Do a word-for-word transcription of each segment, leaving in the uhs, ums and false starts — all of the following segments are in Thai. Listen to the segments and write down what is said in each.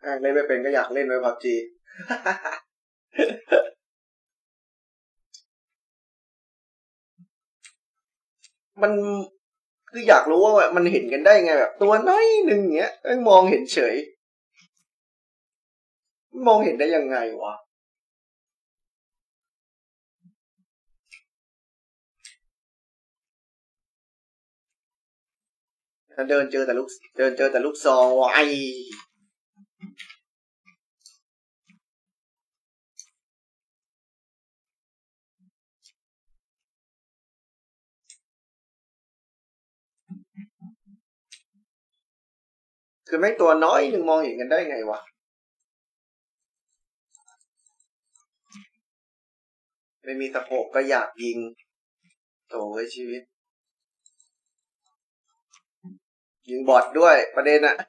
เล่นไม่เป็นก็อยากเล่นไว้พับจี มันคืออยากรู้ว่ามันเห็นกันได้ไงแบบตัวน้อยหนึ่งเงี้ยมองเห็นเฉยมองเห็นได้ยังไงวะเดินเจอแต่ลูกเดินเจอแต่ลูกซองไอคือไม่ตัวน้อยหนึ่งมองเห็นกันได้ไงวะไม่มีสะโพกก็อยากยิงโถ่ชีวิตยิงบอทด้วยประเด็นอะ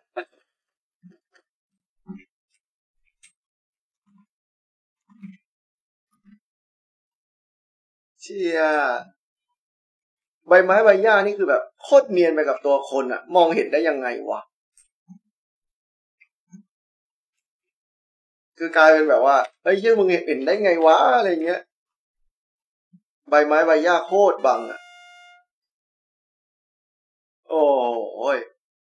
เชี่ยใบไม้ใบหญ้านี่คือแบบโคตรเนียนไปกับตัวคนอะมองเห็นได้ยังไงวะคือกลายเป็นแบบว่าเฮ้ยเชื่อมึงเห็นได้ไงวะอะไรเงี้ยใบไม้ใบหญ้าโคตรบังอะโอ้ย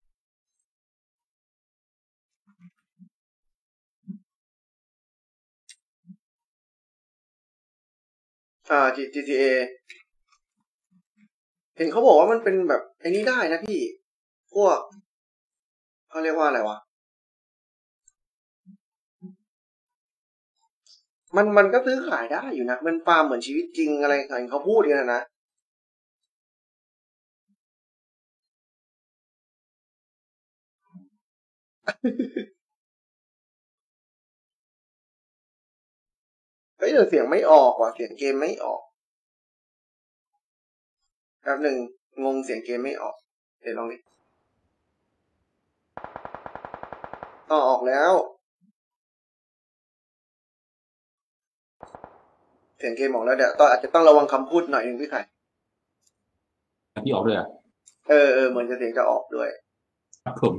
อ่า จี ที เอ เห็นเขาบอกว่ามันเป็นแบบไอ้นี้ได้นะพี่พวกเขาเรียกว่าอะไรวะมันมันก็ซื้อขายได้อยู่นะมันฟาร์มเหมือนชีวิตจริงอะไรเขาพูดกันนะเฮ้ยแต่เสียงไม่ออกว่ะเสียงเกมไม่ออกแป๊บหนึ่งงงเสียงเกมไม่ออกเดี๋ยวลองดิอ๋อออกแล้วเสียงเกมออกแล้วเดี๋ยวต้องอาจจะต้องระวังคำพูดหน่อยนึงพี่ไข่พี่ออกด้วยอ่ะเออเออเหมือนจะเสียงจะออกด้วยครับผม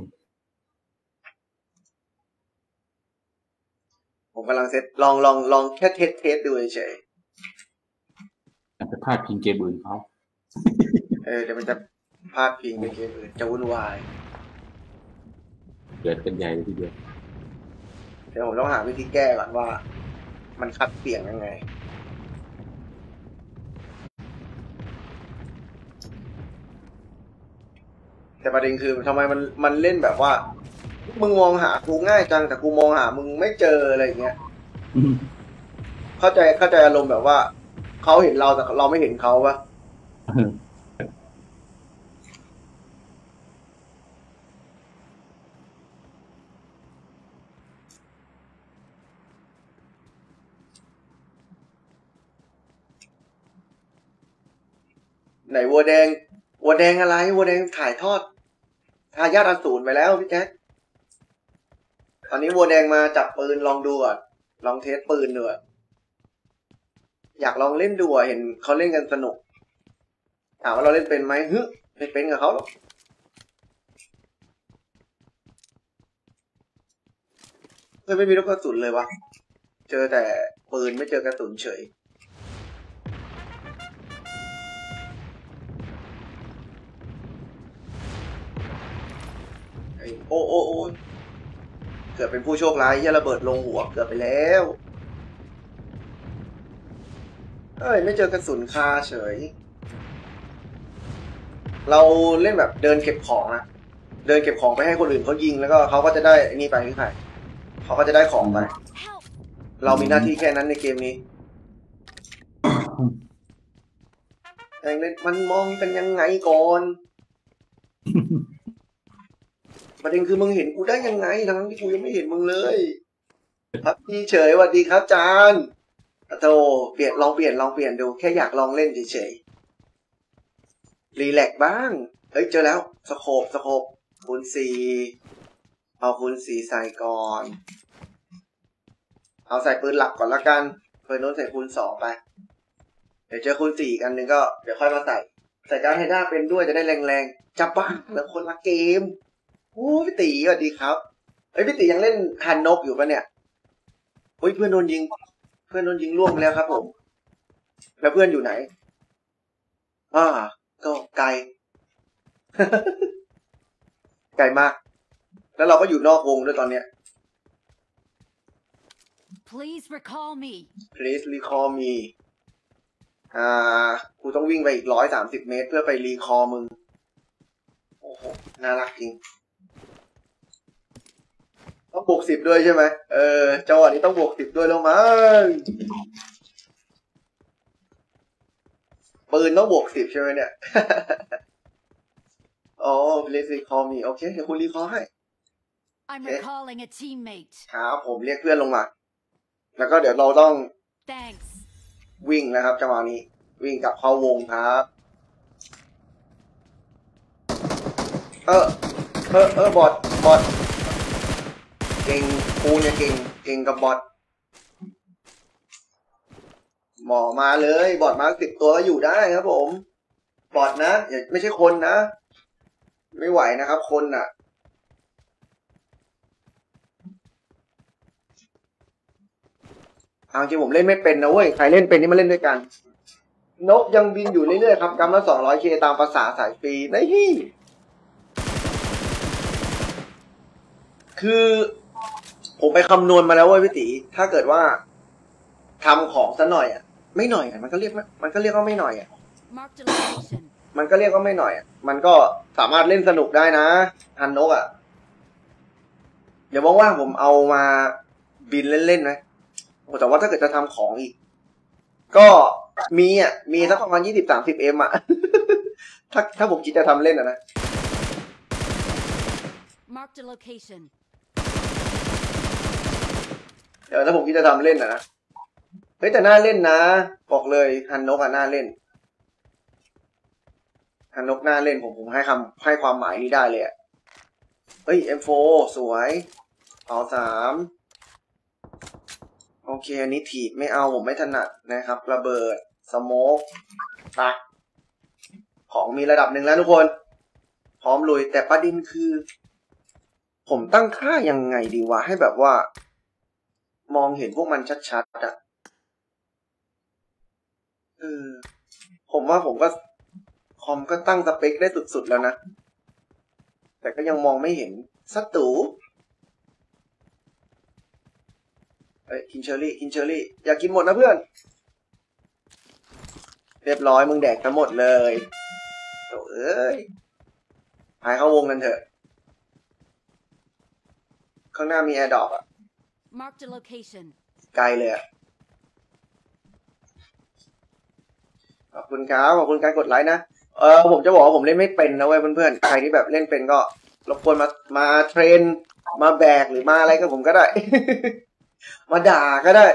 ผมกำลังเซตลองลองลองแค่เทสเทสดูเฉยอาจจะพลาดพิงเกมอื่นเขาเออเดี๋ยวมันจะพลาดพิงไปเกมอื่นจะวุ่นวายเกิดกันใหญ่เลยทีเดียวเดี๋ยวผมต้องหาวิธีแก้ก่อนว่ามันคัดเสียงยังไงแต่ประเด็นคือทำไมมันมันเล่นแบบว่ามึงมองหากูง่ายจังแต่กูมองหามึงไม่เจออะไรเงี้ยเข้าใจเข้าใจอารมณ์แบบว่าเขาเห็นเราแต่เราไม่เห็นเขาปะไหนวัวแดงวัวแดงอะไรวัวแดงถ่ายทอดทายาทอสูรไปแล้วพี่แจ๊คตอนนี้วัวแดงมาจับปืนลองดูก่อนลองเทสปืนดูอยากลองเล่นดูเห็นเขาเล่นกันสนุกถามว่าเราเล่นเป็นไหมฮึไม่เป็นกับเขาหรอกเฮ้ยไม่มีลูกกระสุนเลยวะเจอแต่ปืนไม่เจอกระสุนเฉยโอ้โอ้โอ้เกือบเป็นผู้โชคร้ายที่ระเบิดลงหัวเกือบไปแล้วเอ้ยไม่เจอกระสุนคาเฉยเราเล่นแบบเดินเก็บของอะเดินเก็บของไปให้คนอื่นเขายิงแล้วก็เขาก็จะได้นี่ไปพี่ไข่เขาก็จะได้ของไปเรามีหน้าที่แค่นั้นในเกมนี้แต่มันมองกันยังไงก่อนประเด็นคือมึงเห็นกูได้ยังไงทั้งที่กูยังไม่เห็นมึงเลยครับพี่เฉยสวัสดีครับจานโตเปลี่ยนลองเปลี่ยนลองเปลี่ยนดูแค่อยากลองเล่นเฉยๆรีแลกบ้างเฮ้ยเจอแล้วสโคปสโคปคูณสี่เอาคูณสี่ใส่ก่อนเอาใส่ปืนหลักก่อนละกันปืนโน้นใส่คูณสองไปเดี๋ยวเจอคูณสี่กันหนึ่งก็เดี๋ยวค่อยมาใส่ใส่การไฮด้าเป็นด้วยจะได้แรงๆจับบ้างแล้วคนละเกมโอ้ยตีสวัสดีครับเอ้ยพี่ติยังเล่นฮันนกอยู่ปะเนี่ยเฮ้ยเพื่อนโดนยิง เพื่อนโดนยิงล่วงไปแล้วครับผม แล้วเพื่อนอยู่ไหนอ่าก็ไกล ไกลมาก แล้วเราก็อยู่นอกวงด้วยตอนเนี้ย Please recall me. Please recall me อ่ากูต้องวิ่งไปอีกร้อยสามสิบเมตรเพื่อไปรีคอมึง โอ้โห น่ารักจริง ต้องบวกสิบด้วยใช่ไหม เออจังหวะนี้ต้องบวกสิบด้วยแล้วมั้งปืนต้องบวกสิบใช่ไหมเนี่ย อ๋อ Please recall me โอเค เดี๋ยวคุณรีคอให้ I'm recalling a teammate. ครับผมเรียกเพื่อนลงมา แล้วก็เดี๋ยวเราต้อง Thanks. วิ่งนะครับจังหวะนี้ วิ่งกลับเข้าวงครับ เออ เออ เออบอทบอทเก่งกูเนี่ยเก่ง เก่งกับบอทหมอมาเลยบอทมาสิบตัวก็อยู่ได้ครับผม บอทนะอย่าไม่ใช่คนนะ ไม่ไหวนะครับคนน่ะ เอาจริงผมเล่นไม่เป็นนะเว้ย ใครเล่นเป็นนี่มาเล่นด้วยกัน นกยังบินอยู่เรื่อยๆครับกำละสองร้อยเคตามภาษาสายฟรีนี่คือผมไปคำนวณมาแล้วเว้ยพี่ตีถ้าเกิดว่าทำของซะหน่อยอ่ะ ไม่หน่อยอ่ะมันก็เรียกมันก็เรียกว่าไม่หน่อยอ่ะ Mark the location. มันก็เรียกว่าไม่หน่อยอ่ะมันก็สามารถเล่นสนุกได้นะฮันนกอ่ะเดี๋ยวว่างๆผมเอามาบินเล่นๆนะแต่ว่าถ้าเกิดจะทำของอีกก็มีอ่ะมีสักประมาณยี่สิบสามสิบเอ็มอ่ะ ถ้าถ้าผมคิดจะทำเล่นอ่ะนะ Mark the location. เดี๋ยวถ้าผมคิดจะทำเล่นอ่ะนะเฮ้ยแต่น่าเล่นนะบอกเลยฮันนกอ่ะน่าเล่นฮันนกน่าเล่นผมผมให้คำให้ความหมายนี้ได้เลยอ่ะเฮ้ย เอ็ม โฟร์ สวยเอาสามโอเคอันนี้ถีบไม่เอาผมไม่ถนัดนะครับระเบิดสโมกไปของมีระดับหนึ่งแล้วทุกคนพร้อมลุยแต่ประเด็นคือผมตั้งค่ายังไงดีวะให้แบบว่ามองเห็นพวกมันชัดๆอ่ะเออผมว่าผมก็คอมก็ตั้งสเปคได้สุดๆแล้วนะแต่ก็ยังมองไม่เห็นศัตรูเอ้ยกินเชอร์รี่กินเชอร์รี่อยากกินหมดนะเพื่อนเรียบร้อยมึงแดกทั้งหมดเลยโถ่เอ้ยหายเข้าวงกันเถอะข้างหน้ามีแอร์ดรอปอ่ะ Mark the location. ไกลเลยอ่ะขอบคุณครับขอบคุณการกดไลค์นะเออผมจะบอกว่าผมเล่นไม่เป็นนะเว้ยเพื่อนๆใครที่แบบเล่นเป็นก็รบกวนมามาเทรนมาแบกหรือมาอะไรกับผมก็ได้ มาด่าก็ได้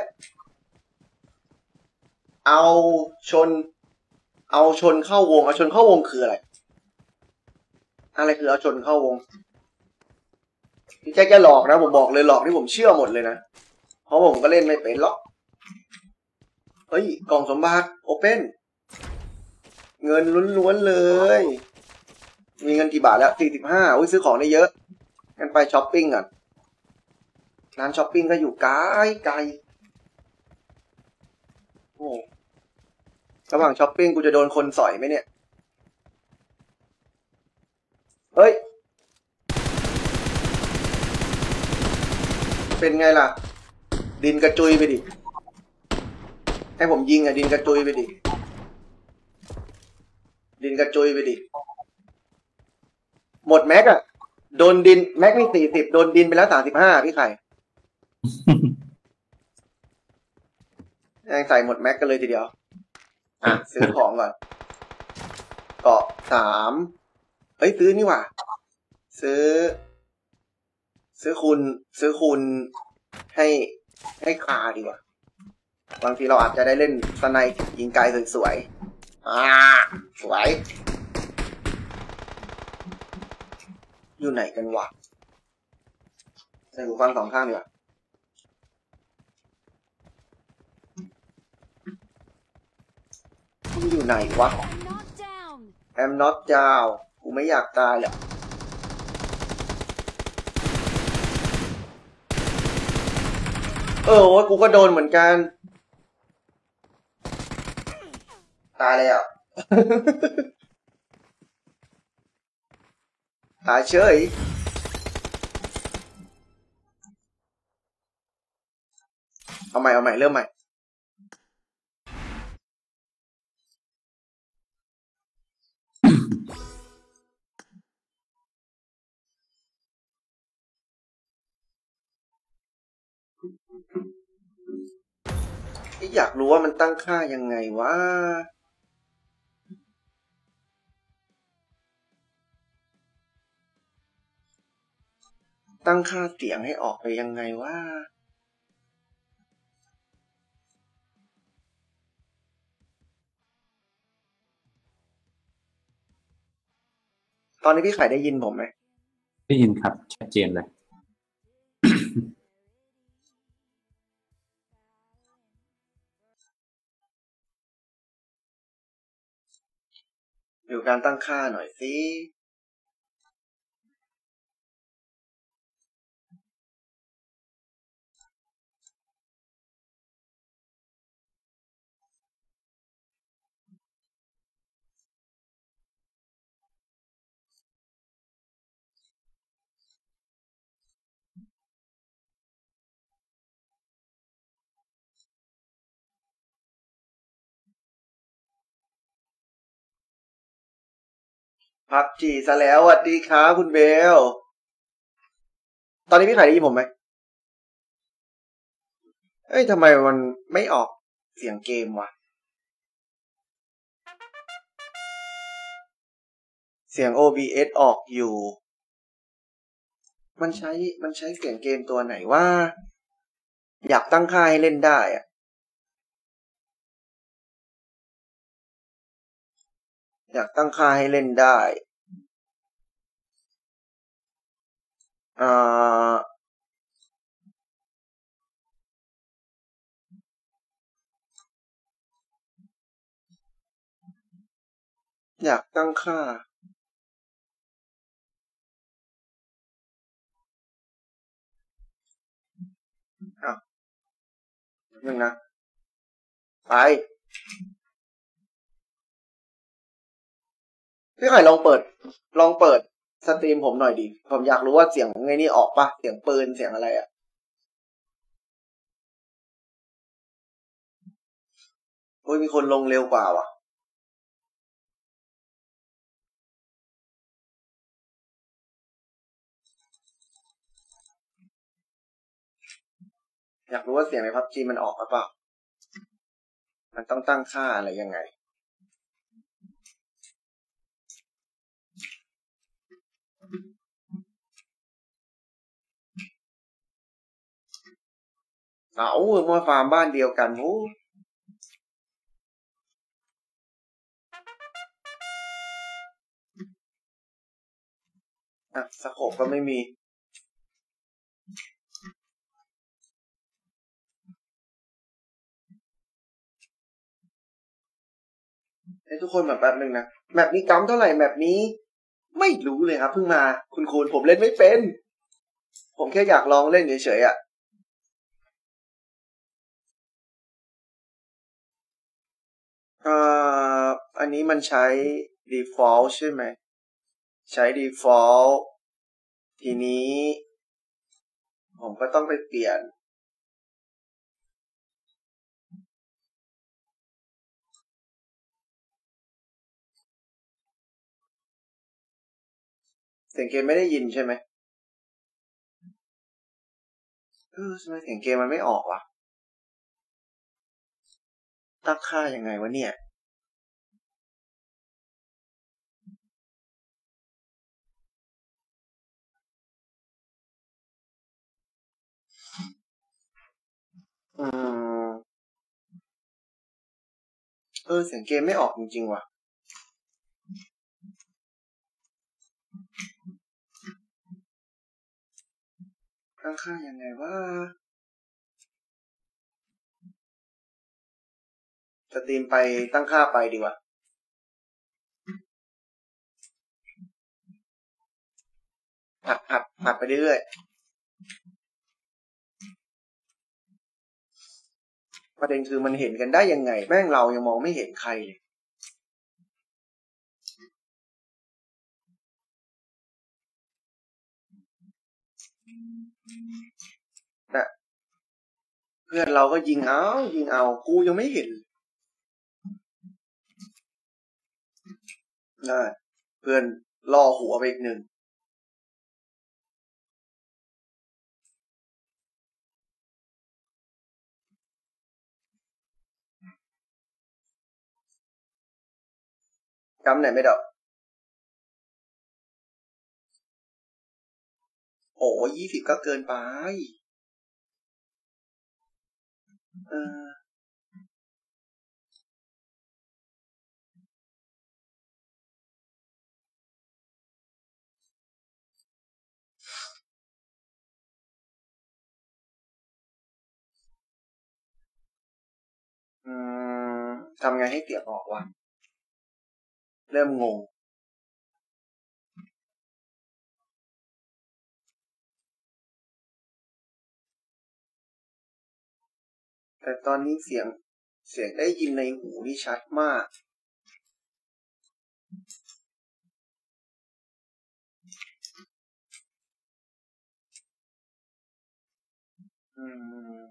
เอาชนเอาชนเข้าวงเอาชนเข้าวงคืออะไรอะไรคือเอาชนเข้าวงพี่แจ๊คแกหลอกนะผมบอกเลยหลอกที่ผมเชื่อหมดเลยนะเพราะผมก็เล่นไม่เป็นหรอกเฮ้ยกล่องสมบัติโอเพ่นเงินล้วนๆเลยมีเงินกี่บาทแล้วสี่สิบห้าอุ้ยซื้อของได้เยอะงั้นไปช้อปปิ้งก่อนร้านช้อปปิ้งก็อยู่ไกลไกลโอ้ระหว่างช้อปปิ้งกูจะโดนคนสอยไหมเนี่ยเฮ้ยเป็นไงล่ะดินกระจุยไปดิให้ผมยิงอ่ะดินกระจุยไปดิดินกระจุยไปดิหมดแม็กอะโดนดินแม็กนี่สี่สิบโดนดินไปแล้วสามสิบห้าพี่ไข่ยังใส่หมดแม็กกันเลยทีเดียวอ่ะซื้อของก่อนเกาะสามเฮ้ยซื้อนี่หว่าซื้อซื้อคูณซื้อคูณให้ให้คาดีกว่าบางทีเราอาจจะได้เล่นสไนป์ยิงไกลสวยๆอ่าสวยอยู่ไหนกันวะใส่หูฟังสองข้างดีกว่าอยู่ไหนวะ I'm not down. I'm not down กูไม่อยากตายแหละเออว่ากูก็โดนเหมือนกัน ตายแล้ว ตายเฉยเอาใหม่เอาใหม่เริ่มใหม่อยากรู้ว่ามันตั้งค่ายังไงวะตั้งค่าเสียงให้ออกไปยังไงวะตอนนี้พี่ไข่ได้ยินผมไหมได้ยินครับชัดเจนเลยดูการตั้งค่าหน่อยสิพับจีซะแล้วสวัสดีครับคุณเบลตอนนี้พี่ไข่ได้ยินผมไหมเอ้ยทำไมมันไม่ออกเสียงเกมวะเสียง โอ บี เอส ออกอยู่มันใช้มันใช้เสียงเกมตัวไหนว่าอยากตั้งค่าให้เล่นได้อะอยากตั้งค่าให้เล่นได้อ่าอยากตั้งค่าอ่ะนึงนะไปพี่ไข่ลองเปิดลองเปิดสตรีมผมหน่อยดิผมอยากรู้ว่าเสียงไงนี่ออกปะเสียงปืนเสียงอะไรอ่ะโอ้ยมีคนลงเร็วกว่าว่ะอยากรู้ว่าเสียงในพับจีมันออกหรือเปล่ามันต้องตั้งค่าอะไรยังไงเอามาฟาร์มบ้านเดียวกันโอ้อ่ะสโคปก็ไม่มีให้ทุกคนแบบแป๊บนึงนะแมปนี้กัมเท่าไหร่แมปนี้ไม่รู้เลยครับเพิ่งมาคุณคูณผมเล่นไม่เป็นผมแค่อยากลองเล่นเฉยๆอ่ะอ่าอันนี้มันใช้ default ใช่ไหมใช้ default ทีนี้ผมก็ต้องไปเปลี่ยนเสียงเกมไม่ได้ยินใช่ไหมเออทำไมเสียงเกมมันไม่ออกวะตั้งค่ายังไงวะเนี่ยอืมเออเสียงเกมไม่ออกจริงๆว่ะตั้งค่ายังไงวะสตรีมไปตั้งค่าไปดีกว่าหัดหัดหัดไปเรื่อยประเด็นคือมันเห็นกันได้ยังไงแม่งเรายังมองไม่เห็นใครเลยแต่เพื่อนเราก็ยิงเอายิงเอากูยังไม่เห็นนะเพื่อนล่อหัวไปอีกหนึ่งกำไหนไม่ดอกโอ้ยี่สิบก็เกินไปเอออืมทำไงให้เสียงออกวะเริ่มงงแต่ตอนนี้เสียงเสียงได้ยินในหูนี่ชัดมากอืม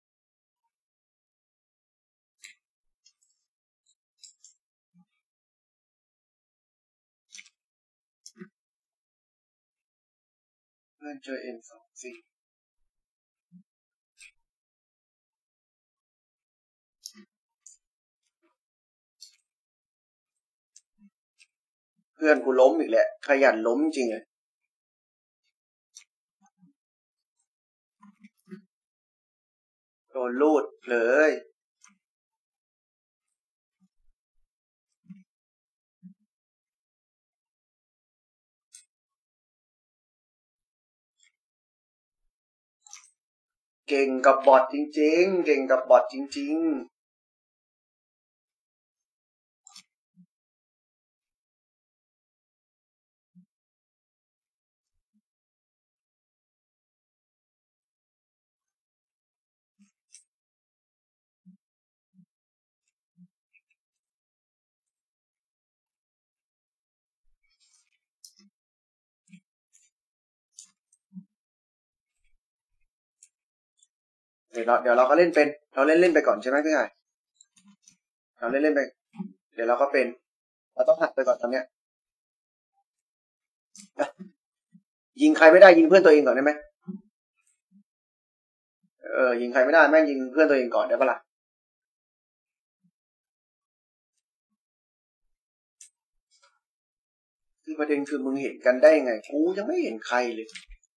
เพื่อนเจอเอ็มสองสิเพื่อนกูล้มอีกแหละขยันล้มจริงเลยโดนลูดเลยเก่งกับบอทจริงๆเก่งกับบอทจริงๆเดี๋ยวเราเดี๋ยวเราก็เล่นเป็นเราเล่นเล่นไปก่อนใช่ไหมพี่ชายเราเล่นเล่นไปเดี๋ยวเราก็เป็นเราต้องหัดไปก่อนตอนเนี้ยยิงใครไม่ได้ยิงเพื่อนตัวเองก่อนได้ไหมเออยิงใครไม่ได้แม่งยิงเพื่อนตัวเองก่อนได้ปะล่ะคือประเด็นคือมึงเห็นกันได้ไงกูยังไม่เห็นใครเลย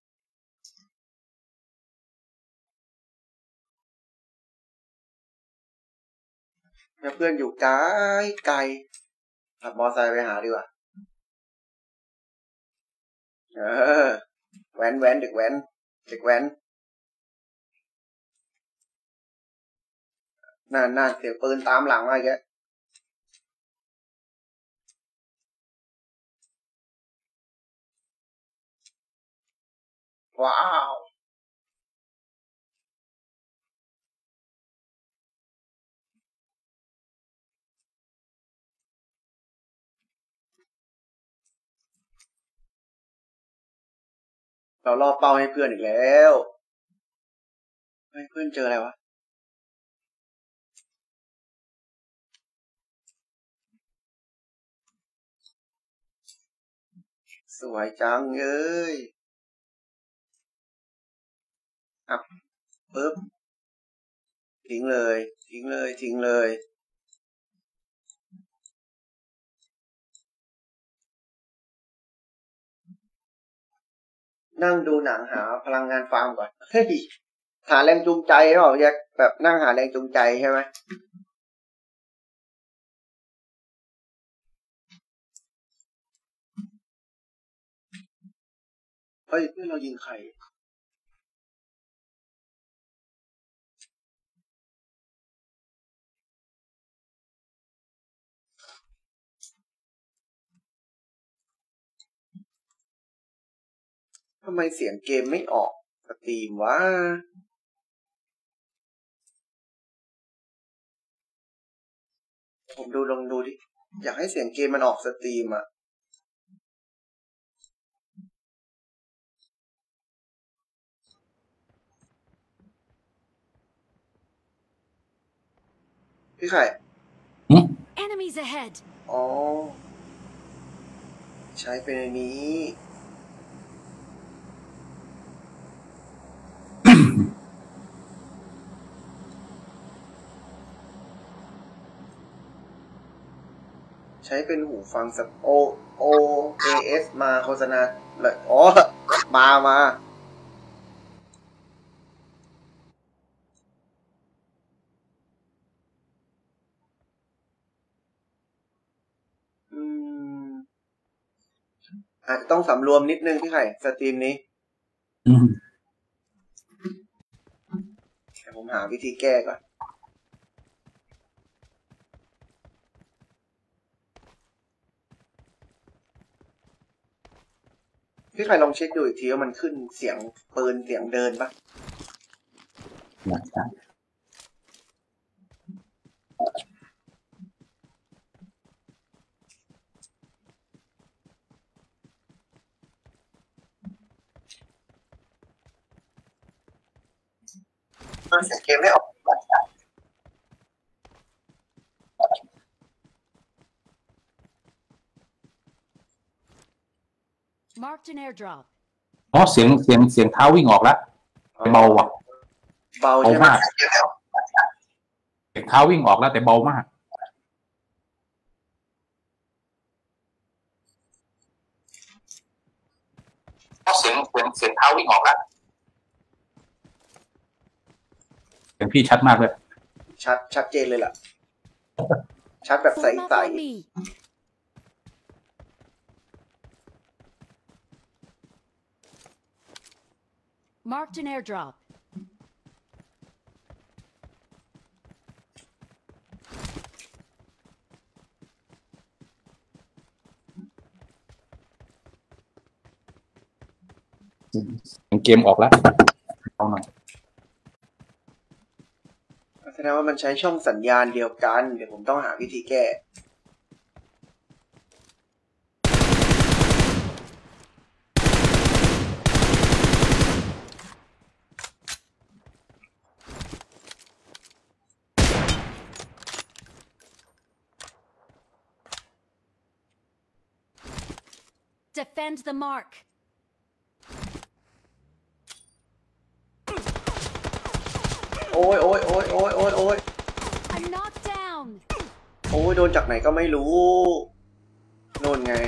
แล้วเพื่อนอยู่ไกลไกลขับมอไซค์ไปหาดีกว่าเออแว้นแว้นเด็กแว้นเด็กแว้นน่าน่าเสียงปืนตามหลังมาอีกแล้วว้าวเราล่อเป้าให้เพื่อนอีกแล้วเฮ้ยเพื่อนเจออะไรวะสวยจังเอ้ยอ่ะปึ๊บทิ้งเลยทิ้งเลยทิ้งเลยนั่งดูหนังหาพลังงานฟาร์มก่อนเฮ้ยหาแรงจูงใจหรอแยกแบบนั่งหาแรงจูงใจใช่ไหมเฮ้ยเพื่อนเรายิงใครทำไมเสียงเกมไม่ออกสตรีมวะผมดูลองดูดิ อยากให้เสียงเกมมันออกสตรีมอ่ะ พี่ไข่ Enemies ahead. อ๋อ ใช้เป็นในนี้ ใช้เป็นหูฟังสับโอ โอ เอ เอส มาโฆษณาเลยอ๋อ มา มา อืม อาจจะต้องสำรวมนิดนึงพี่ไข่สตรีมนี้อืมเดี๋ยวผมหาวิธีแก้ก่อน พี่ไข่ลองเช็คดูอีกทีว่ามันขึ้นเสียงปืนเสียงเดินปะนะจ๊ะเสียงเกมไม่ออก Marked an airdrop. อ๋อเสียงเสียงเสียงเท้าวิ่งออกแล้วเบาว่ะเบาเบาใช่ไหมมาก เสียงเท้าวิ่งออกแล้วแต่เบามากเสียงเสียงเสียงเท้าวิ่งออกแล้วเสียงพี่ชัดมากเลยชัดชัดเจนเลยล่ะ ชัดแบบใส Form up ใส on me. Marked an airdrop. เสียงเกมออกแล้วเอาหน่อยแสดงว่ามันใช้ช่องสัญญาณเดียวกัน เดี๋ยวผมต้องหาวิธีแก้ Defend the mark. โอ้ยโอ้ยโอ้ยโอ้ยโอ้ยโอ้ย I'm knocked down. โอ้ยโดนจากไหนก็ไม่รู้โน่นไง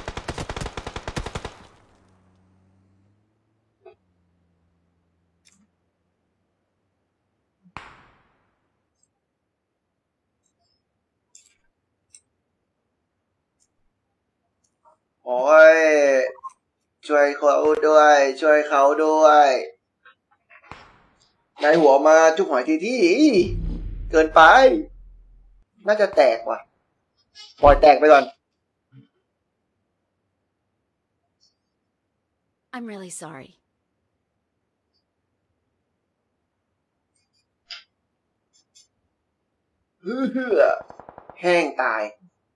โอ้ย ช่วยเขาด้วย ช่วยเขาด้วยนายหัวมาจุกหอยทีที่ เกินไป น่าจะแตกว่ะ ปล่อยแตกไปก่อน I'm really sorry. เฮือแห้งตาย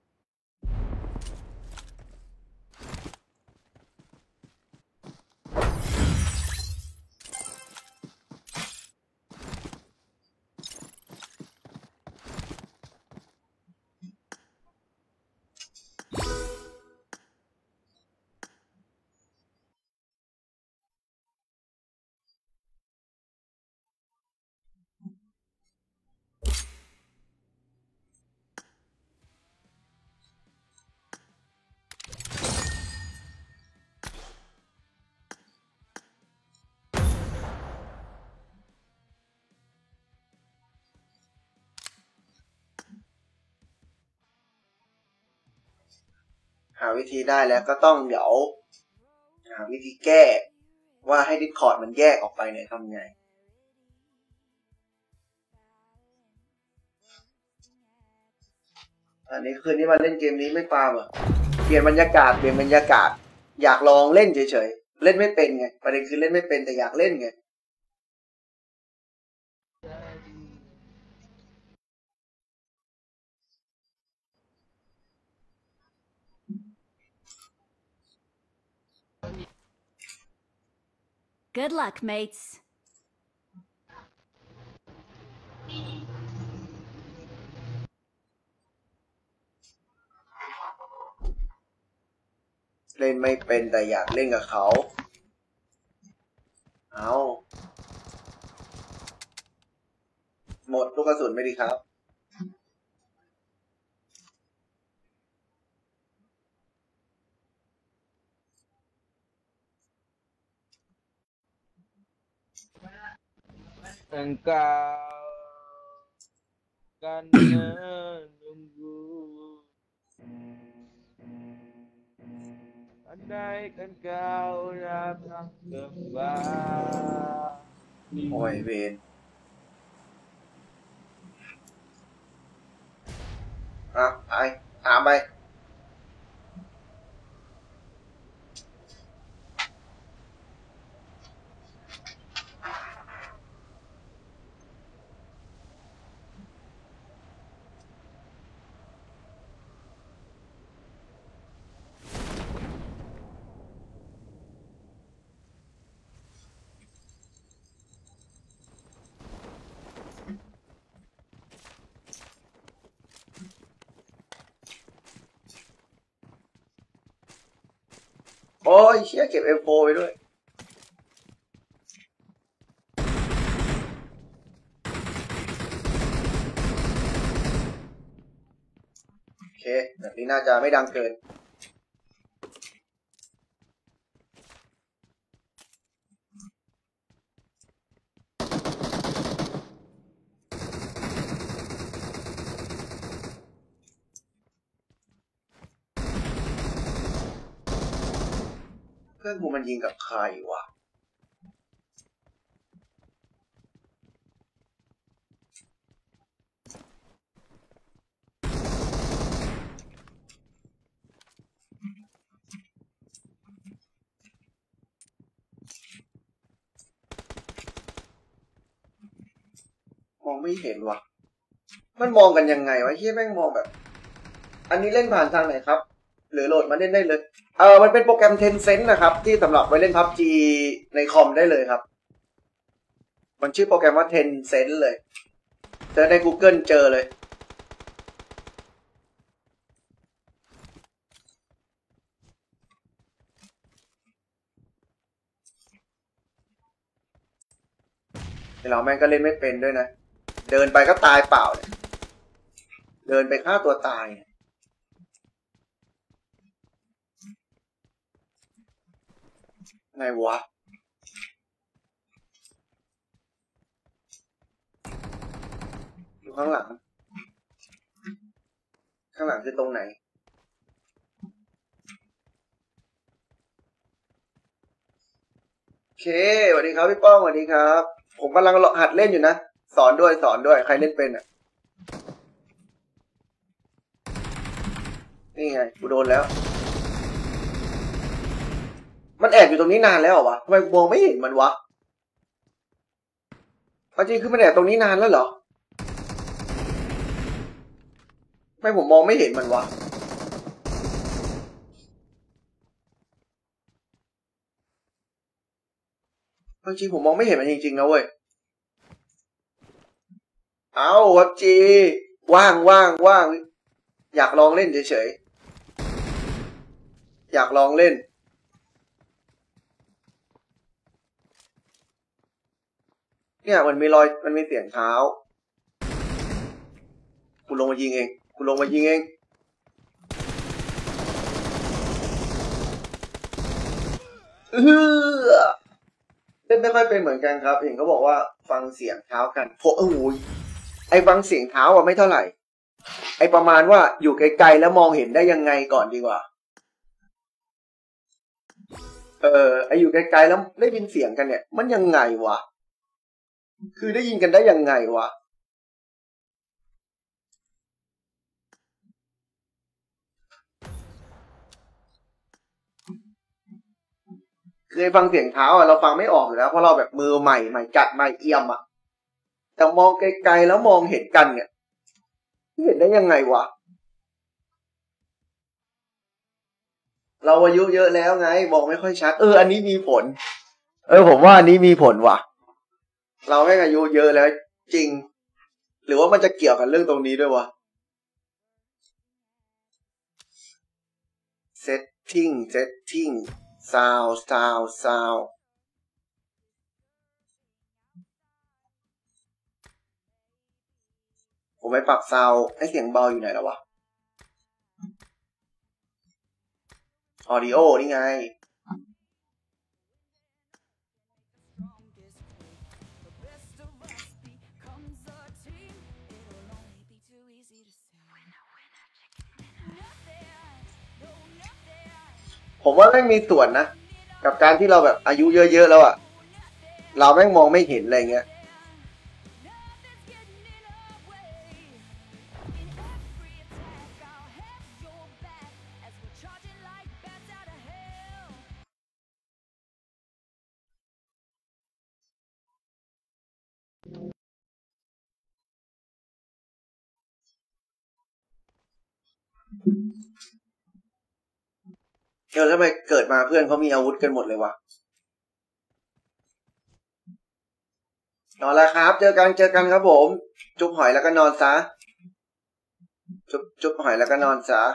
หาวิธีได้แล้วก็ต้องเดี๋ยวหาวิธีแก้ ว่าให้ Discord มันแยกออกไปเนี่ยทำไง อันนี้คืนนี้มาเล่นเกมนี้ไม่ฟาร์มเหรอเปลี่ยนบรรยากาศเปลี่ยนบรรยากาศ อยากลองเล่นเฉยๆ เล่นไม่เป็นไง ประเด็นคือเล่นไม่เป็นแต่อยากเล่นไง Good luck, mates. เล่นไม่เป็นแต่อยากเล่นกับเขาเอาหมดลูกกระสุนไม่ดีครับ Engkau kan menunggu andaikan kau datang kembali โอ้ยเวนอ่ะไปถามไปโอ้ยเชี่ยเก็บ เอ็ม โฟร์ ไปด้วยโอเคแบบนี้น่าจะไม่ดังเกินเพื่อนกูมันยิงกับใครวะมองไม่เห็นวะมันมองกันยังไงวะเฮียแม่งมองแบบอันนี้เล่นผ่านทางไหนครับหรือโหลดมาเล่นได้เลยเออมันเป็นโปรแกรม Tencent นะครับที่สำหรับไว้เล่น พับจี ในคอมได้เลยครับมันชื่อโปรแกรมว่า Tencent เลยเจอใน Google เจอเลยเราแม่งก็เล่นไม่เป็นด้วยนะเดินไปก็ตายเปล่าเนี่ยเดินไปฆ่าตัวตายไงวะอยู่ข้างหลังข้างหลังคือตรงไหนโอเคสวัสดีครับพี่ป้องสวัสดีครับผมกำลังหัดเล่นอยู่นะสอนด้วยสอนด้วยใครเล่นเป็นอ่ะนี่ไงกูโดนแล้วมันแอบอยู่ตรงนี้นานแล้วเหรอวะทำไมมองไม่เห็นมันวะจริงคือมันแอบตรงนี้นานแล้วเหรอไม่ผมมองไม่เห็นมันวะจริงผมมองไม่เห็นมันจริงๆนะเว้ยเอาพับจีว่างว่างว่างอยากลองเล่นเฉยๆอยากลองเล่นเนี่ยมันมีรอยมันมีเสียงเท้ากูลงมายิงเองกูลงมายิงเองเออเล่นไม่ค่อยเป็นเหมือนกันครับเห็นเขาบอกว่าฟังเสียงเท้ากันโอ้โหไอ้ฟังเสียงเท้าอะไม่เท่าไหร่ไอ้ประมาณว่าอยู่ไกลๆแล้วมองเห็นได้ยังไงก่อนดีกว่าเออไอ้อยู่ไกลๆแล้วได้ยินเสียงกันเนี่ยมันยังไงวะคือได้ยินกันได้ยังไงวะเคยฟังเสียงเท้าอ่ะเราฟังไม่ออกอยู่แล้วเพราะเราแบบมือใหม่ใหม่จัดใหม่เอี่ยมอ่ะแต่มองไกลๆแล้วมองเห็นกันเนี่ยเห็นได้ยังไงวะเราอายุเยอะแล้วไงมองไม่ค่อยชัดเอออันนี้มีผลเออผมว่าอันนี้มีผลว่ะ เราแม่งอายุเยอะแล้วจริง หรือว่ามันจะเกี่ยวกับเรื่องตรงนี้ด้วยวะ setting setting sound sound sound ผมไปปรับซาวด์ให้เสียงเบาอยู่ไหนแล้ววะ audio นี่ไง ผมว่าแม่งมีส่วนนะ กับการที่เราแบบอายุเยอะๆแล้วอะเราแม่งมองไม่เห็นอะไรเงี้ยเออทำไมเกิดมาเพื่อนเขามีอาวุธกันหมดเลยวะนอนแล้วครับเจอกันเจอกันครับผมจุ๊บหอยแล้วก็นอนซะจุ๊บจุ๊บหอยแล้วก็นอนซะ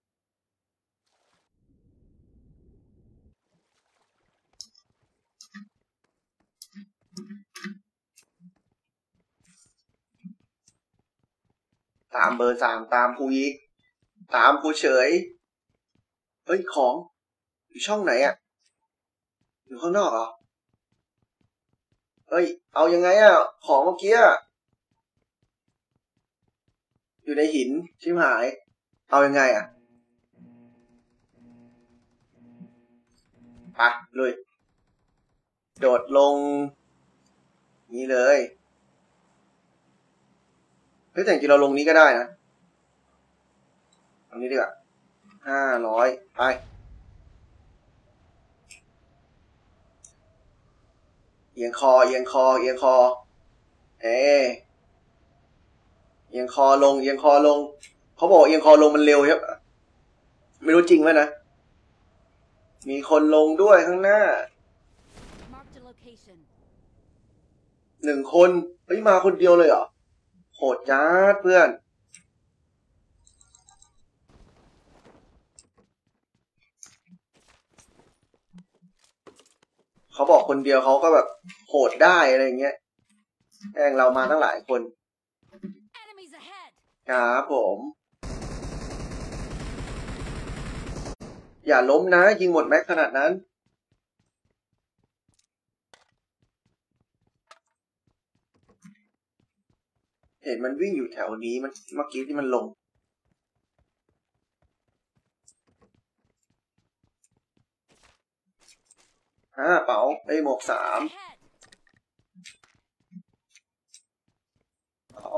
ตามเบอร์สามตามครูอีกตามครูเฉยเฮ้ยของอยู่ช่องไหนอะอยู่ข้างนอกเหรอเฮ้ยเอายังไงอะของเมื่อกี้อยู่ในหินชิบหายเอายังไงอะไปเลยโดดลงนี้เลยเฮ้ยแต่จริงๆเราลงนี้ก็ได้นะตรงนี้ดีกว่าห้าร้อยไปเอียงคอเอียงคอเอียงคอเอเอียงคอลงเอียงคอลงเขาบอกเอียงคอลงมันเร็วครับไม่รู้จริงไหมนะมีคนลงด้วยข้างหน้า Marked a location. หนึ่งคนเฮ้ยมาคนเดียวเลยเหรอโหดจัดเพื่อนเขาบอกคนเดียวเขาก็แบบโหดได้อะไรเงี้ยแองเรามาตั้งหลายคน Enemies ahead. ครับผมอย่าล้มนะยิงหมดแม็กขนาดนั้นเห็นมันวิ่งอยู่แถวนี้มันเมื่อกี้ที่มันลงห้าเป๋าไอ้หมวกสาม Ahead. เป๋า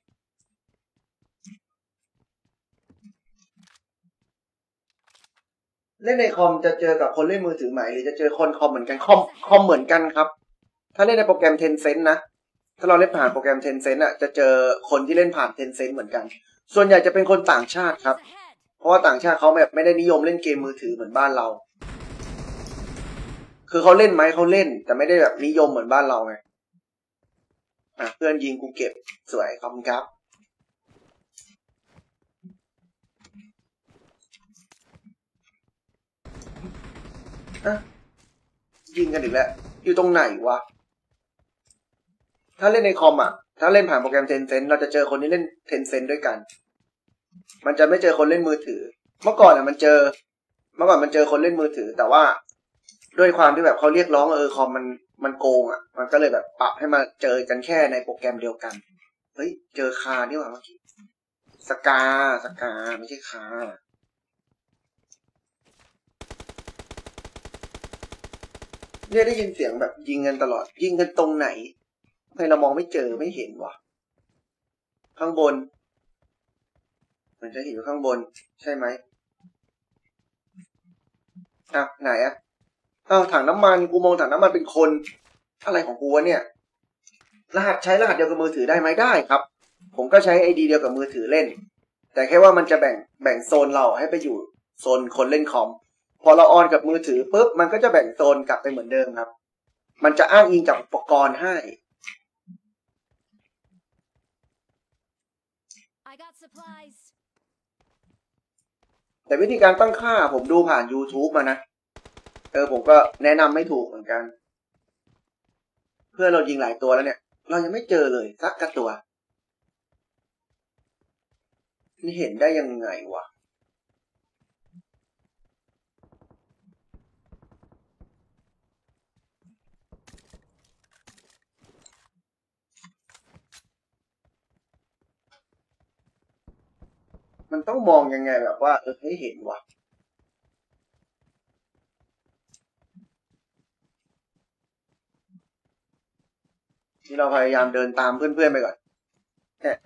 เล่นในคอมจะเจอกับคนเล่นมือถือใหม่หรือจะเจอคนคอมเหมือนกันคอมคอมเหมือนกันครับถ้าเล่นในโปรแกรม Tencent นะถ้าเราเล่นผ่านโปรแกรม Tencent อ่ะจะเจอคนที่เล่นผ่าน Tencent เหมือนกันส่วนใหญ่จะเป็นคนต่างชาติครับ Enemies ahead. เพราะว่าต่างชาติเขาแบบไม่ได้นิยมเล่นเกมมือถือเหมือนบ้านเราคือเขาเล่นไหมเขาเล่นแต่ไม่ได้แบบนิยมเหมือนบ้านเราไงอ่ะเพื่อนยิงกูเก็บสวยขอบคุณครับอ่ะยิงกันอีกแล้วอยู่ตรงไหนวะถ้าเล่นในคอมอ่ะถ้าเล่นผ่านโปรแกรม Tencent เราจะเจอคนที่เล่น Tencent ด้วยกันมันจะไม่เจอคนเล่นมือถือเมื่อก่อนอ่ะมันเจอเมื่อก่อนมันเจอคนเล่นมือถือแต่ว่าด้วยความที่แบบเขาเรียกร้องเออคอมมันมันโกงอ่ะมันก็เลยแบบปรับให้มาเจอกันแค่ในโปรแกรมเดียวกันเฮ้ยเจอคานี่หว่าเมื่อกี้สกาสกาไม่ใช่คาเนี่ยได้ยินเสียงแบบยิงกันตลอดยิงกันตรงไหนทำไมเรามองไม่เจอไม่เห็นวะข้างบนมันจะเห็นอยู่ข้างบนใช่ไหมอ่ะไหนอ่ะอ้าวถังน้ำมันกูมองถังน้ำมันเป็นคนอะไรของกูวะเนี่ยรหัสใช้รหัสเดียวกับมือถือได้ไหมได้ครับผมก็ใช้ไอดีเดียวกับมือถือเล่นแต่แค่ว่ามันจะแบ่งแบ่งโซนเราให้ไปอยู่โซนคนเล่นคอมพอเราออนกับมือถือปุ๊บมันก็จะแบ่งโซนกลับไปเหมือนเดิมครับมันจะอ้างอิงจากอุปกรณ์ให้ I got supplies. แต่วิธีการตั้งค่าผมดูผ่าน YouTube มานะ เออผมก็แนะนำไม่ถูกเหมือนกัน เพื่อเรายิงหลายตัวแล้วเนี่ย เรายังไม่เจอเลยสักกระตัว นี่เห็นได้ยังไงวะ มันต้องมองยังไงแบบว่าเออให้เห็นวะที่เราพยายามเดินตามเพื่อนๆไปก่อนเนี่ย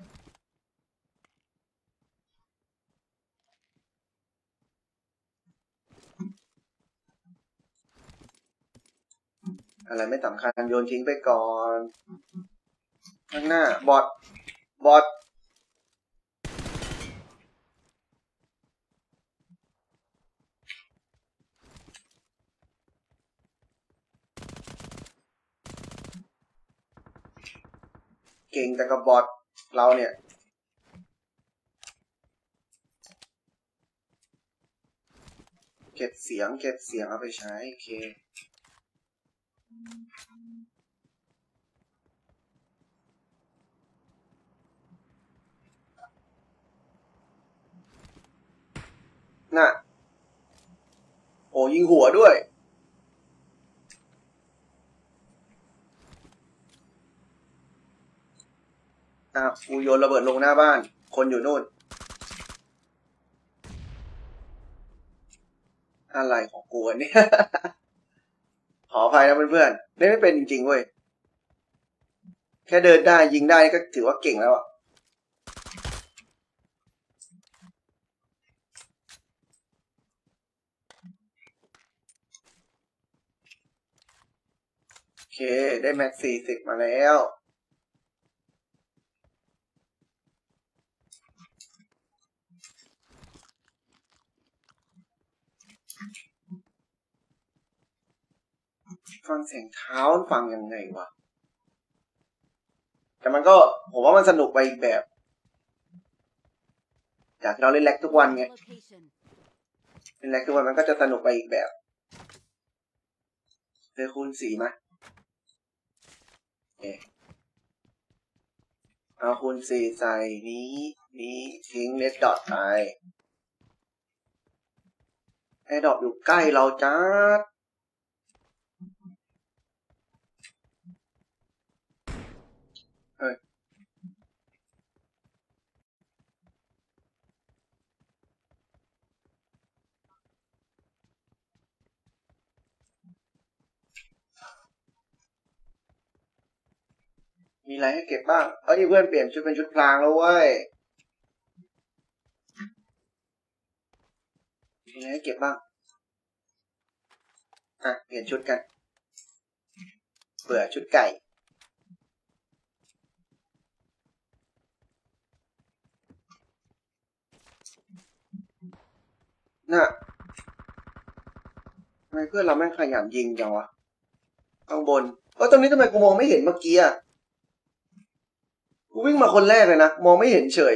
อะไรไม่สำคัญโยนทิ้งไปก่อนข้างหน้าบอทบอทเก่งแต่กับบอทเราเนี่ยเก็บเสียงเก็บเสียงเอาไปใช้โอเคน่ะโอ้ยิงหัวด้วยอ่ะกูโยนระเบิดลงหน้าบ้านคนอยู่นู่นอะไรของกูเนี่ย ขออภัยนะเพื่อนๆเล่นไม่เป็นจริงๆเว้ยแค่เดินได้ยิงได้ก็ถือว่าเก่งแล้วอ่ะโอเคได้แม็กสี่สิบมาแล้วฟังเสียงเท้าฟังยังไงวะแต่มันก็ผมว่ามันสนุกไปอีกแบบจากเราเล่นแล็กทุกวันไง Location. เล่นแล็กทุกวันมันก็จะสนุกไปอีกแบบเจอคูณสี่มาเอเอาคูณสี่ใส่นี้นี้ทิ้งเลดดอทไปไอ้ดอกอยู่ใกล้เราจ้าเฮ้ยมีอะไรให้เก็บบ้างเอ้ยเพื่อนเปลี่ยนชุดเป็นชุดพลางแล้วเว้ยมีอะไรให้เก็บบ้างอ่ะเปลี่ยนชุดกันเผื่อชุดไก่น่ะทำไมเพื่อนเราแม่งขยันยิงจังวะข้างบนเออตรงนี้ทำไมกูมองไม่เห็นเมื่อกี้อ่ะกูวิ่งมาคนแรกเลยนะมองไม่เห็นเฉย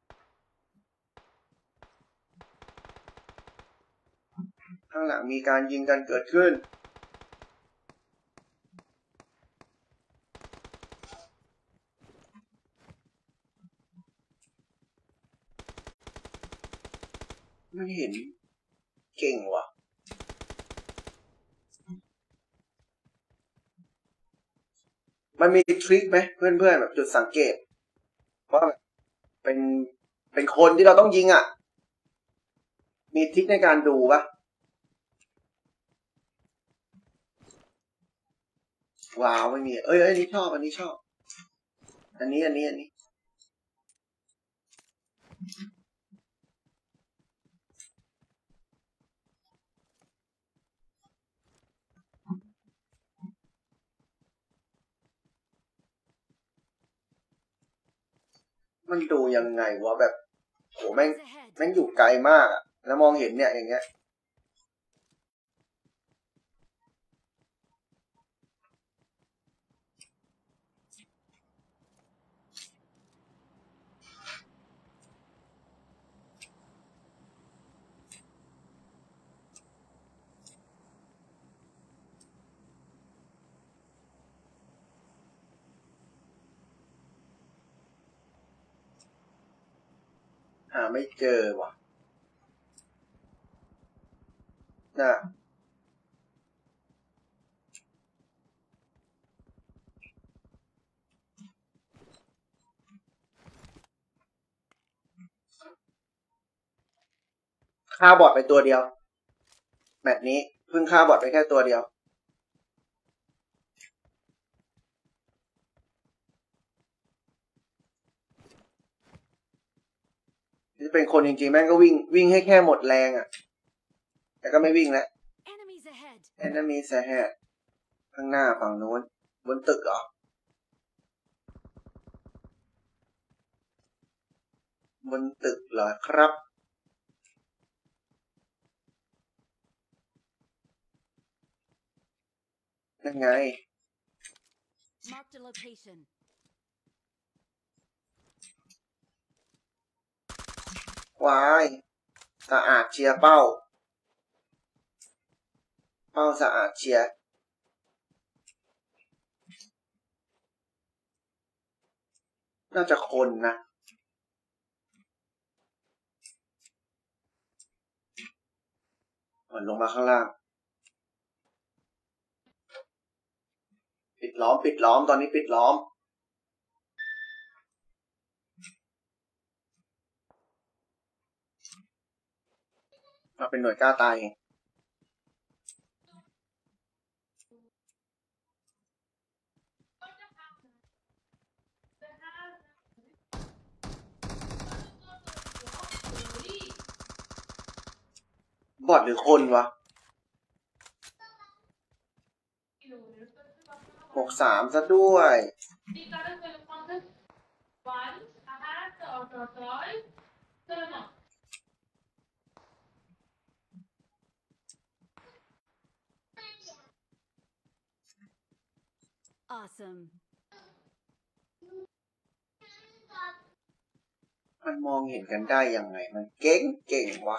ข้างหลังมีการยิงกันเกิดขึ้นไม่เห็นเก่งว่ะมันมีทริคไหมเพื่อนๆแบบจุดสังเกตว่าเป็นเป็นคนที่เราต้องยิงอ่ะมีทริคในการดูปะว้าวไม่มีเอ้ยอันนี้ชอบอันนี้ชอบอันนี้อันนี้อันนี้มันดูยังไงวะแบบโหแม่ง Enemies ahead. แม่งอยู่ไกลมากอะแล้วมองเห็นเนี่ยอย่างเงี้ยาไม่เจอว่ะน่ะฆ่าบอทไปตัวเดียวแมตช์นี้เพิ่งฆ่าบอทไปแค่ตัวเดียวที่เป็นคนจริงๆแม่งก็วิ่งวิ่งให้แค่หมดแรงอ่ะแต่ก็ไม่วิ่งแล้ว Enemies ahead. enemy ahead ข้างหน้าฝั่งโน้นบนตึกเหรอบนตึกเหรอครับยังไง Marked a location. วายสะอาดเชียร์เป้าเป้าสะอาดเชียร์น่าจะคนนะมันลงมาข้างล่างปิดล้อมปิดล้อมตอนนี้ปิดล้อมเราเป็นหน่วยกล้าตายเองบอทหรือคนวะหกสามซะด้วย Awesome. มันมองเห็นกันได้ยังไงมันเก่งเก่งวะ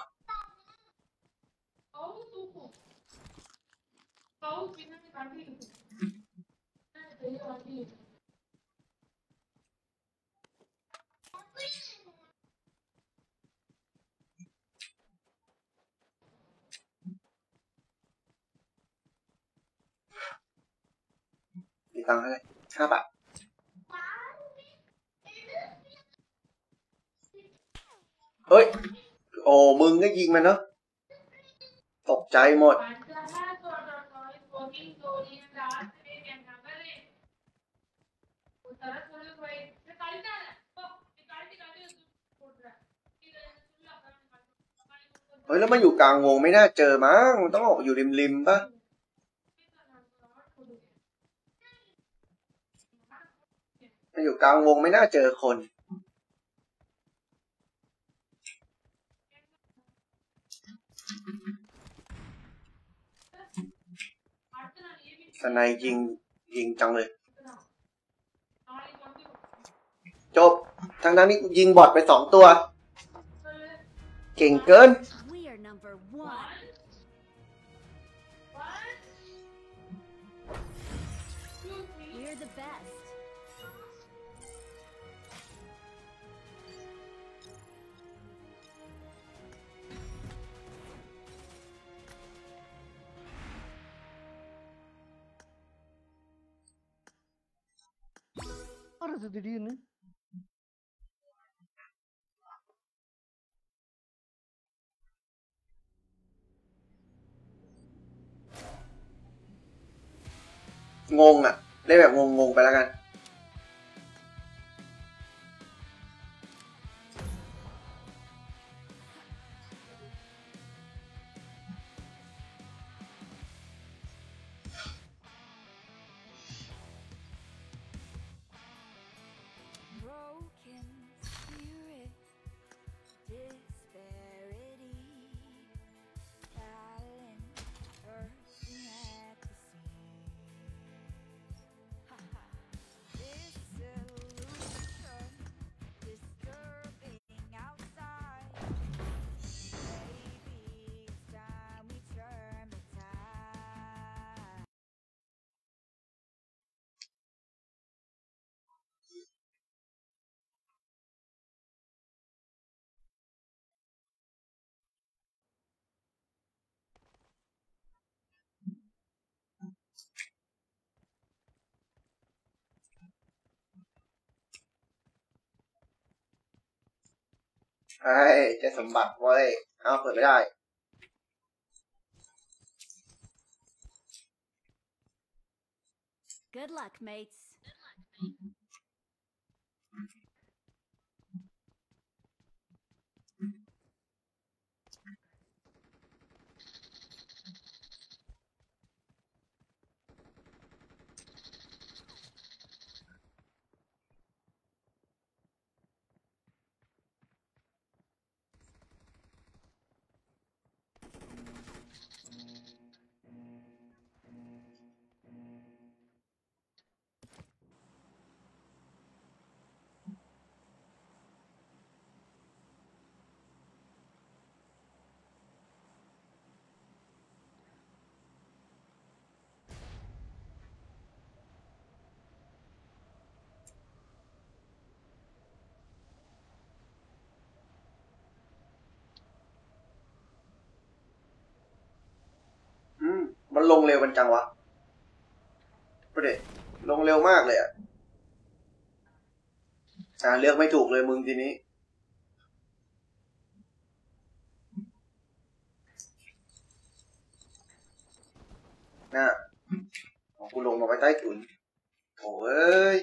มีตังค์เท่าไหร่ห้าบาทเฮ้ยโอ้มึงก็ยิงมันเนาะตกใจหมดเฮ้ยแล้วมันอยู่กลางวงไม่น่าเจอมั้งมันต้องออกอยู่ริมริมป่ะมันอยู่กลางวงไม่น่าเจอคนสไนยิงยิงจังเลยจบทางนั้นนี่ยิงบอทไปสองตัวเก่งเกิน We are number one. We're the best. งงอ่ะได้แบบงงๆไปแล้วกันไอ้เจะสมบัติเว้ยเอาเปิดไม่ได้ Good luck, mates. อืมมันลงเร็วกันจังวะประเด็นลงเร็วมากเลยอ่ะอ่าเลือกไม่ถูกเลยมึงทีนี้น่ะของกูลงมาไปใต้ถุนโอ้ย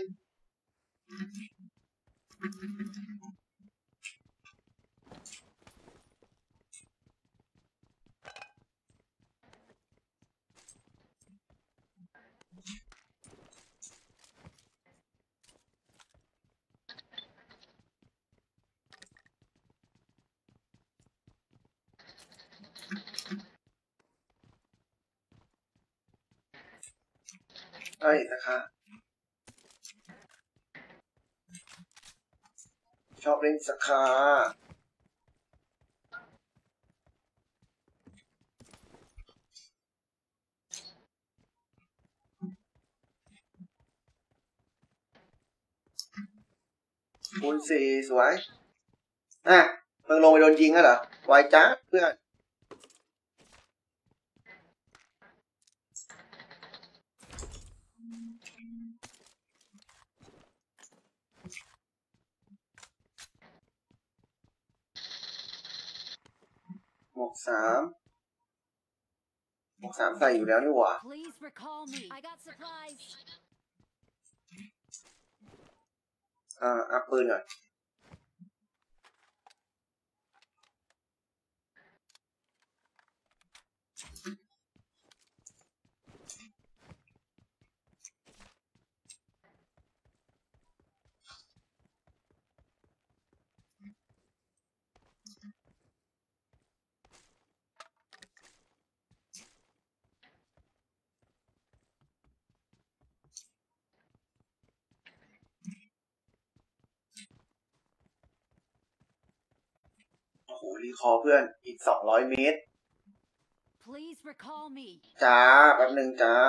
เอ้ยนะคะชอบเล่นสคาคูณสี่สวยอ่ะมึงลงไปโดนยิงแล้วเหรอไวจ้าเพื่อนหมวกสามหมวกสามใส่อยู่แล้วนี่หว่า Please recall me. I got supplies. อ่าอัพปืนก่อนโอ้โหรีคอร์เพื่อนอีกสองร้อยเมตร Please recall me. จ้าแป๊บหนึ่งจ้า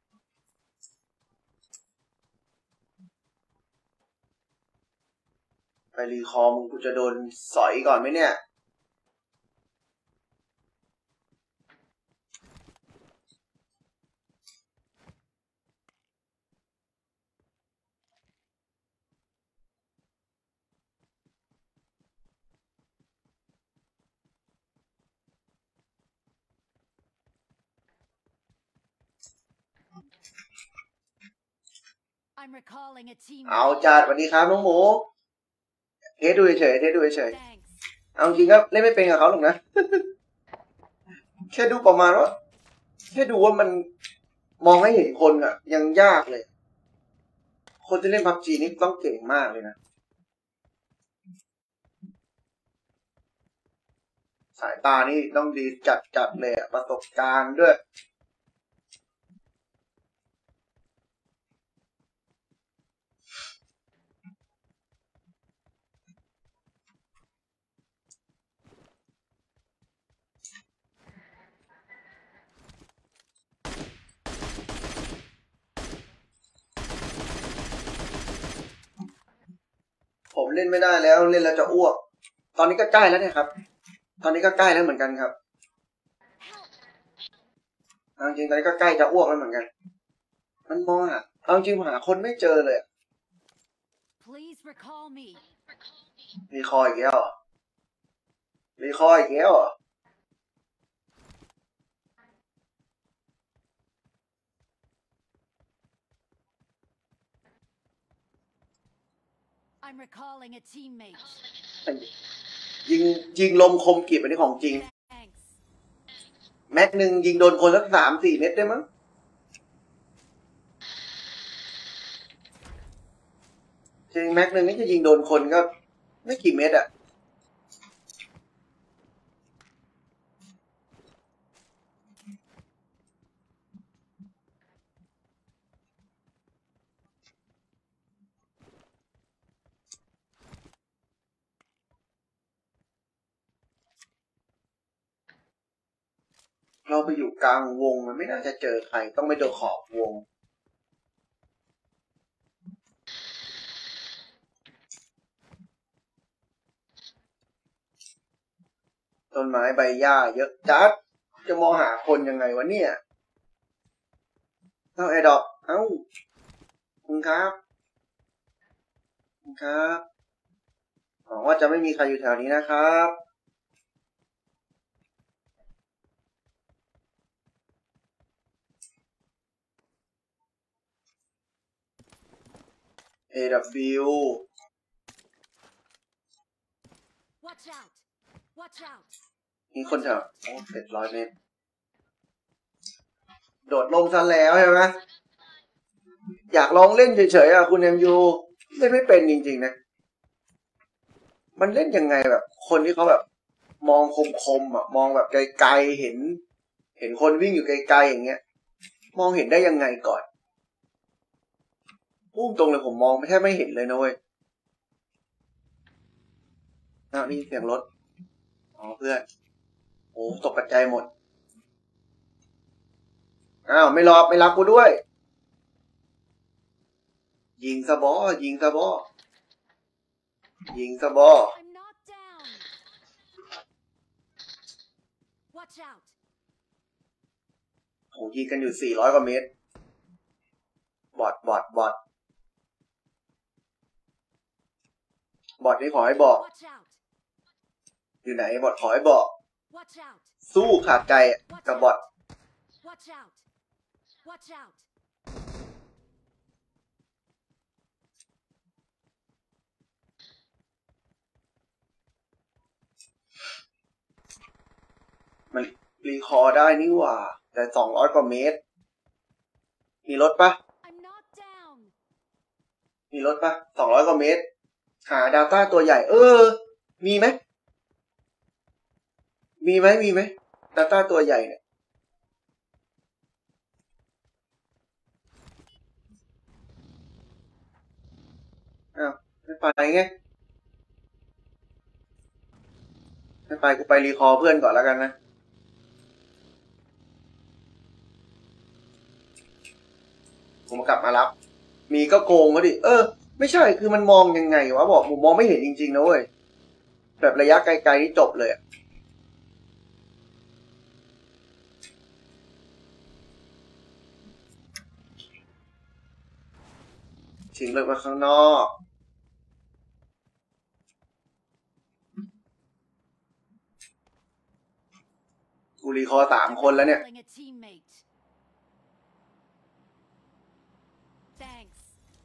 ไปรีคอร์มึงกูจะโดนสอยก่อนไหมเนี่ย I'm recalling a team. เอาจัดสวัสดีครับน้องหมูเทสดูเฉยๆเทสดูเฉย Thanks. ๆเอาจริงครับเล่นไม่เป็นกับเขาหรอกนะ แค่ดูประมาณว่าแค่ดูว่ามันมองให้เห็นคนอะยังยากเลย คนที่เล่นพับจีนี่ต้องเก่งมากเลยนะสายตานี่ต้องดีจัดจัดเลยอะประสบการณ์ด้วย ผมเล่นไม่ได้แล้วเล่นแล้วจะอ้วก ตอนนี้ก็ใกล้แล้วเนี่ยครับ ตอนนี้ก็ใกล้แล้วเหมือนกันครับเอาจริงตอนนี้ก็ใกล้จะอ้วกแล้วเหมือนกัน มันมองหาเอาจริงหาคนไม่เจอเลย Please recall me. มีคอยอีกแล้วรีคอยล์อีกแล้วเหรอ I'm recalling a teammate. ยิงยิงลมคมกริบอันนี้ของจริง Thanks. แม็กหนึ่งยิงโดนคนสักสามสี่เม็ดได้มั้งจริงแม็กหนึ่งนี่จะยิงโดนคนก็ไม่กี่เม็ดอะเราไปอยู่กลางวงมันไม่น่าจะเจอใครต้องไปโดนขอบวงต้นไม้ใบหญ้าเยอะจัดจะมองหาคนยังไงวะเนี่ยเอ้าไอ้ดอกเอ้าคุณครับคุณครับหวังว่าจะไม่มีใครอยู่แถวนี้นะครับ เอ ดับเบิลยู Watch out. Watch out. มีคนแถวโอ้เจ็ดร้อยเมตรโดดลงซะแล้วใช่ไหมอยากลองเล่นเฉยๆอ่ะคุณเอ็มยูเล่นไม่เป็นจริงๆนะมันเล่นยังไงแบบ คนที่เขาแบบ มองคมๆอ่ะมองแบบไกลๆเห็น เห็นคนวิ่งอยู่ไกลๆอย่างเงี้ย มองเห็นได้ยังไงก่อนพุ่งตรงเลยผมมองไม่แทบไม่เห็นเลยนะเว้ยอ้าวนี่เสียงรถอ๋อเพื่อนโอ้ตกใจหมดอ้าวไม่รอไม่รักกูด้วยยิงซะบอยิงซะบอยิงซะบอ I'm not down. Watch out. โหยิงกันอยู่สี่ร้อยกว่าเมตรบอดบอดบอดบอดนี่ขอให้บอก Watch out. อยู่ไหนบอดขอให้บอก Watch out. สู้ขาดใจอะกับบอด Watch out. Watch out. มันรีคอร์ได้นี่หว่าแต่สองร้อยกว่าเมตรมีรถปะ I'm not down. มีรถปะสองร้อยกว่าเมตรหา Data ตัวใหญ่เออมีไหมมีไหมมีไหม Data ตัวใหญ่เนี่ยอ้าวไม่ไปไงไม่ไปกูไปรีคอร์เพื่อนก่อนแล้วกันนะผมกลับมารับมีก็โกงมาดิเออไม่ใช่คือมันมองยังไงวะบอกผมมองไม่เห็นจริงๆนะเว้ยแบบระยะไกลๆนี่จบเลยอะทิ้งเลยไปข้างนอกกูรีคอร์สามคนแล้วเนี่ย Recalling a teammate. Thanks.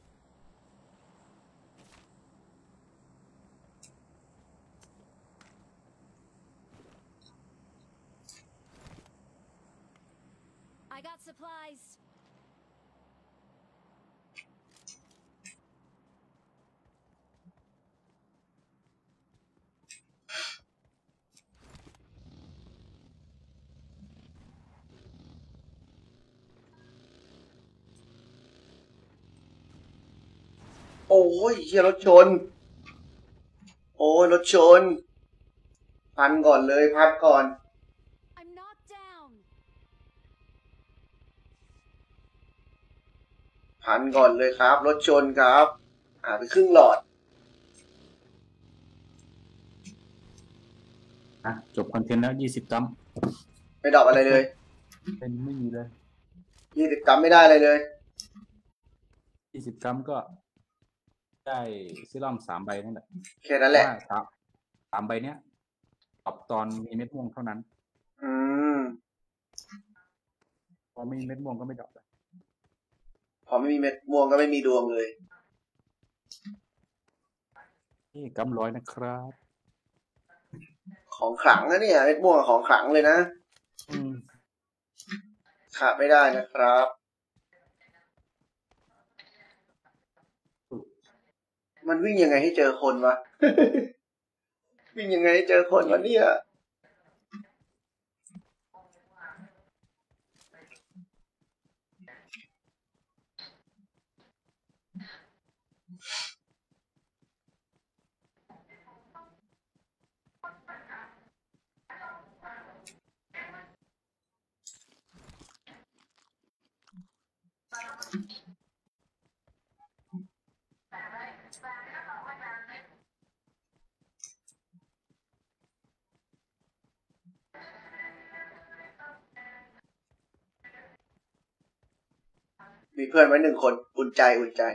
I got supplies. โอ้ยเฮียรถชนโอ้ยรถชนพันก่อนเลยพัดก่อน I'm not down. พันก่อนเลยครับรถชนครับอ่าไปครึ่งหลอดอ่ะจบคอนเทนต์แล้วยี่สิบกัมไม่ดรอปอะไรเลยเป็นไม่มีเลยยี่สิบกรัมไม่ได้อะไรเลยยี่สิบกัมก็ ได้ซิลอมสามใบนั่นแหละแค่นั้นแหละว่าสามสามใบเนี้ยรับตอนมีเม็ดม่วงเท่านั้นอืมพอไม่มีเม็ดม่วงก็ไม่ดรอปเลยพอไม่มีเม็ดม่วงก็ไม่มีดวงเลยนี่กำร้อยนะครับของขลังนะเนี่ยเม็ดม่วงของขลังเลยนะอืมขาดไม่ได้นะครับ มันวิ่งยังไงให้เจอคนวะ วิ่งยังไงให้เจอคนวะเนี่ย มีเพื่อนไว้หนึ่งคนอุ่นใจอุ่นใจ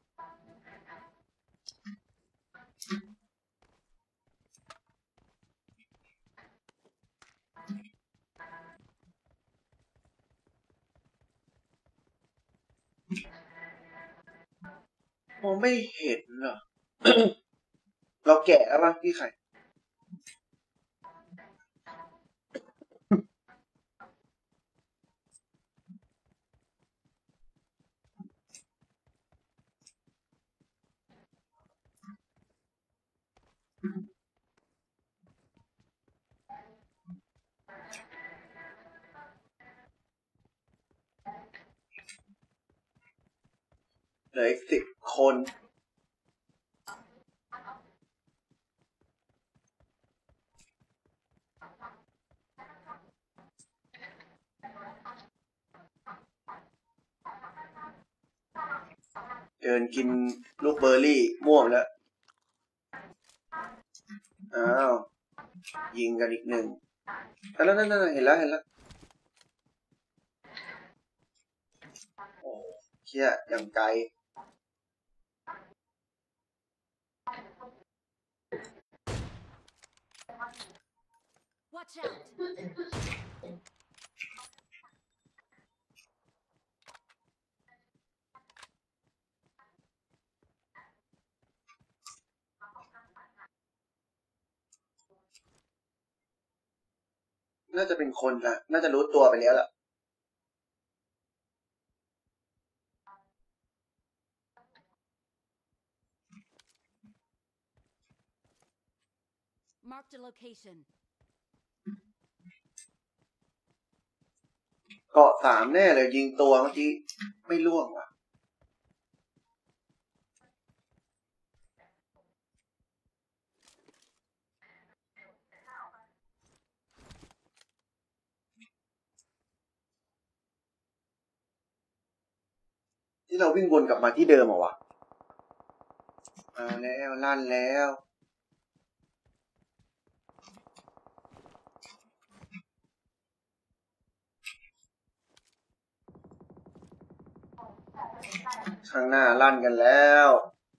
มองไม่เห็นเหรอ เราแกะแล้วป่ะพี่ไข่ เหลืออีกสิบคน เดินกินลูกเบอร์รี่ม่วงแล้ว อ้าว ยิงกันอีกหนึ่งแล้วนั่นนั่นเห็นแล้วเห็นแล้ว โอ้เชี่ยอย่างไกล Watch out! น่าจะเป็นคนละน่าจะรู้ตัวไปแล้วล่ะ Marked a location. เกาะสามแน่เลยยิงตัวเมื่อกี้ไม่ล่วงว่ะ ที่เราวิ่งวนกลับมาที่เดิมเหรอวะเอาแล้วลั่นแล้ว ข้างหน้าลั่นกันแล้ว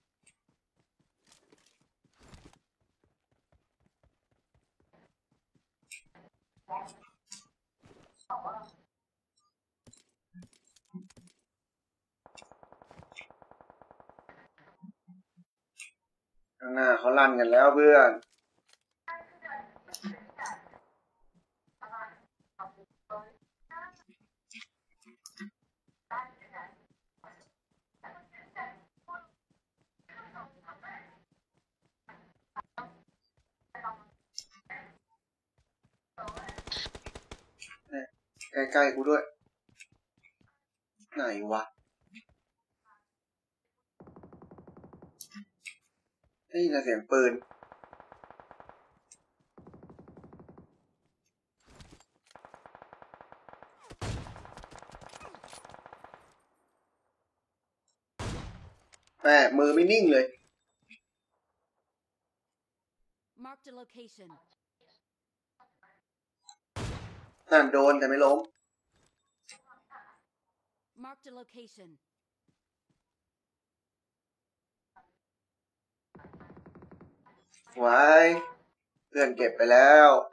ข้างหน้าเขาลั่นกันแล้วเพื่อนใกล้ๆกูด้วยไหนวะได้ยินเสียงปืนแม่มือไม่นิ่งเลย Marked a location. นั่นโดนแต่ไม่ล้ม Marked a location. ไว้เพื่อนเก็บไปแล้ว I'm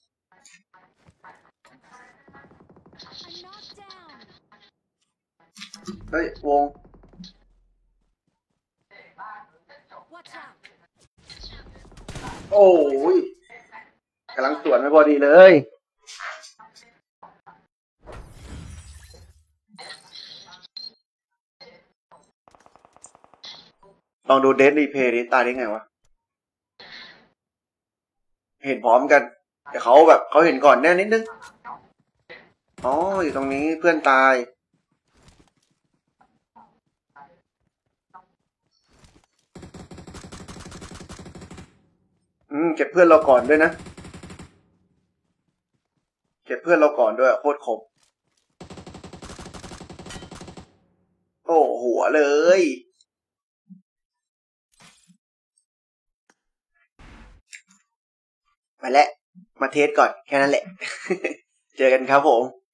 knocked down. เฮ้ย วง Watch out. โอ้ยกำลังสวนไม่พอดีเลย ลองดูเดทรีเพย์ดิตายได้ไงวะ เห็นพร้อมกัน แต่เขาแบบเขาเห็นก่อนแน่นิดนึง อ๋อ อยู่ตรงนี้เพื่อนตาย อืม เก็บเพื่อนเราก่อนด้วยนะ เก็บเพื่อนเราก่อนด้วยโคตรคม โอ้หัวเลย ไปแล้ว มาเทสก่อนแค่นั้นแหละ เจอกันครับผม